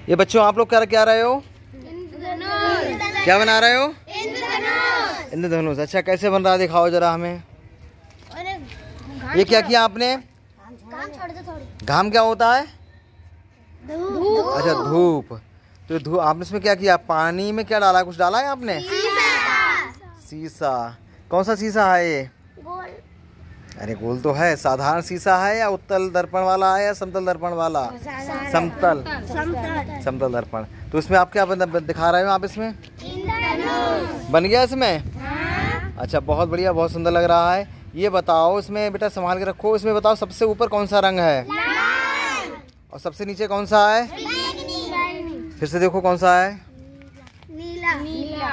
ये बच्चों आप लोग क्या क्या रहे हो? क्या बना रहे हो? इंद्रधनुष। अच्छा कैसे बन रहा है दिखाओ जरा हमें। ये क्या किया आपने? घाम क्या होता है? धूप। अच्छा धूप। तो धूप आपने इसमें क्या किया? पानी में क्या डाला? कुछ डाला है आपने? शीशा। कौन सा शीशा है ये? गोल। अरे गोल तो है। साधारण शीशा है या उत्तल दर्पण वाला है या समतल दर्पण वाला? समतल। समतल दर्पण। तो इसमें आप क्या दिखा रहे हो आप इसमें? बन गया इसमें? अच्छा बहुत बढ़िया, बहुत सुंदर लग रहा है। ये बताओ इसमें बेटा, संभाल के रखो, इसमें बताओ सबसे ऊपर कौन सा रंग है और सबसे नीचे कौन सा है? फिर से देखो कौन सा है? नीला।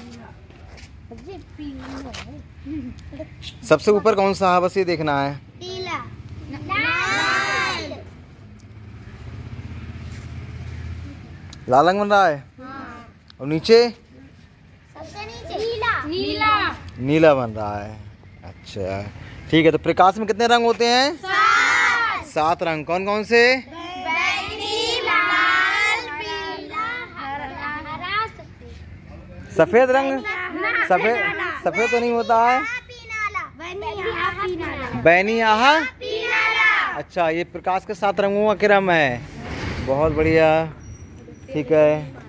सबसे ऊपर कौन सा है, बस ये देखना है। पीला। लाल रंग बन रहा है। और नीचे? सबसे नीचे नीला बन रहा है। अच्छा ठीक है। तो प्रकाश में कितने रंग होते हैं? 7 रंग। कौन कौन से? बैगनी, लाल, पीला, हरा, सफेद रंग? सफेद तो नहीं होता है। बैनी आहा। अच्छा ये प्रकाश के 7 रंगों का क्रम है। बहुत बढ़िया। ठीक है।